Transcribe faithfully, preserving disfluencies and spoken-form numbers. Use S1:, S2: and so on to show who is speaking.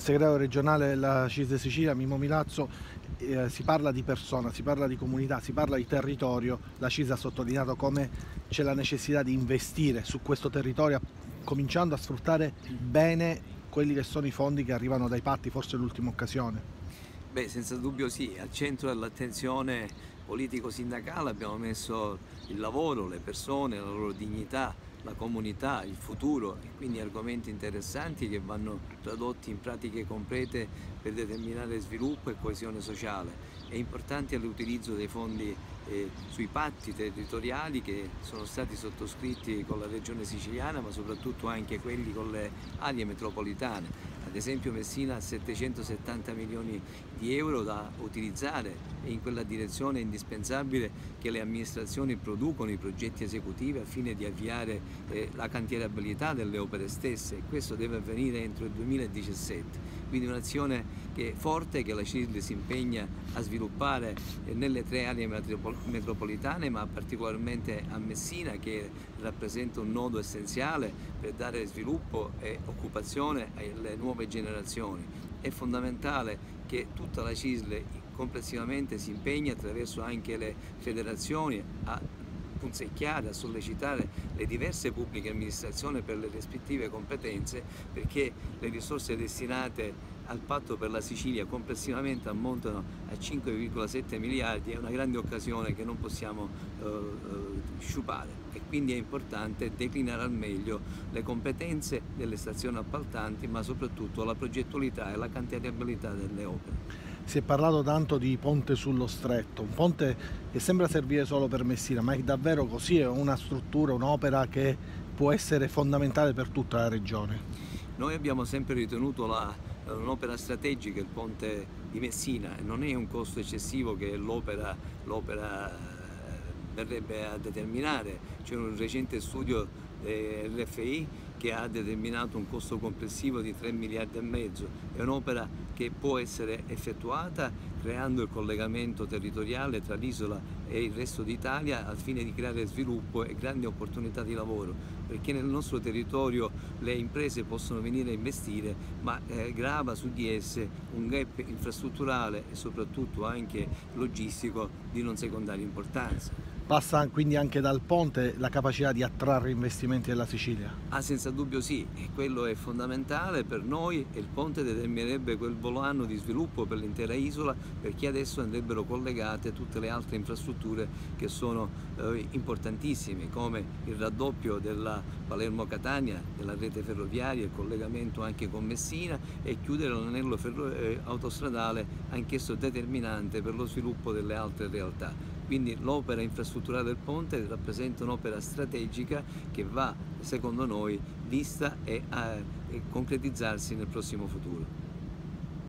S1: segretario regionale della C I S L Sicilia, Mimmo Milazzo. Eh, si parla di persona, si parla di comunità, si parla di territorio. La C I S L ha sottolineato come c'è la necessità di investire su questo territorio, cominciando a sfruttare bene quelli che sono i fondi che arrivano dai patti, forse è l'ultima occasione.
S2: Beh, senza dubbio sì, al centro dell'attenzione politico-sindacale abbiamo messo il lavoro, le persone, la loro dignità, la comunità, il futuro e quindi argomenti interessanti che vanno tradotti in pratiche concrete per determinare sviluppo e coesione sociale. È importante l'utilizzo dei fondi eh, sui patti territoriali che sono stati sottoscritti con la regione siciliana, ma soprattutto anche quelli con le aree metropolitane. Ad esempio Messina ha settecentosettanta milioni di euro da utilizzare e in quella direzione è indispensabile che le amministrazioni producano i progetti esecutivi al fine di avviare eh, la cantierabilità delle opere stesse, e questo deve avvenire entro il duemiladiciassette. Quindi un'azione che forte che la C I S L si impegna a sviluppare eh, nelle tre aree metropolitane, ma particolarmente a Messina, che rappresenta un nodo essenziale per dare sviluppo e occupazione alle nuove generazioni. È fondamentale che tutta la C I S L complessivamente si impegni attraverso anche le federazioni a punzecchiare, a sollecitare le diverse pubbliche amministrazioni per le rispettive competenze, perché le risorse destinate al patto per la Sicilia complessivamente ammontano a cinque virgola sette miliardi, è una grande occasione che non possiamo eh, eh, sciupare, e quindi è importante declinare al meglio le competenze delle stazioni appaltanti, ma soprattutto la progettualità e la cantierabilità delle opere.
S1: Si è parlato tanto di ponte sullo stretto, un ponte che sembra servire solo per Messina, ma è davvero così? È una struttura, un'opera che può essere fondamentale per tutta la regione?
S2: Noi abbiamo sempre ritenuto un'opera strategica il ponte di Messina, e non è un costo eccessivo che l'opera verrebbe a determinare. C'è un recente studio dell'R F I che ha determinato un costo complessivo di tre miliardi e mezzo. È un'opera che può essere effettuata creando il collegamento territoriale tra l'isola e il resto d'Italia al fine di creare sviluppo e grandi opportunità di lavoro, perché nel nostro territorio le imprese possono venire a investire, ma eh, grava su di esse un gap infrastrutturale e soprattutto anche logistico di non secondaria importanza.
S1: Passa quindi anche dal ponte la capacità di attrarre investimenti della Sicilia?
S2: Ah, senza dubbio sì, e quello è fondamentale per noi, e il ponte determinerebbe quel volano di sviluppo per l'intera isola, perché adesso andrebbero collegate tutte le altre infrastrutture che sono eh, importantissime, come il raddoppio della Palermo-Catania, della rete ferroviaria, il collegamento anche con Messina, e chiudere l'anello eh, autostradale, anch'esso determinante per lo sviluppo delle altre realtà. Quindi l'opera infrastrutturale del ponte rappresenta un'opera strategica che va, secondo noi, vista e a concretizzarsi nel prossimo futuro.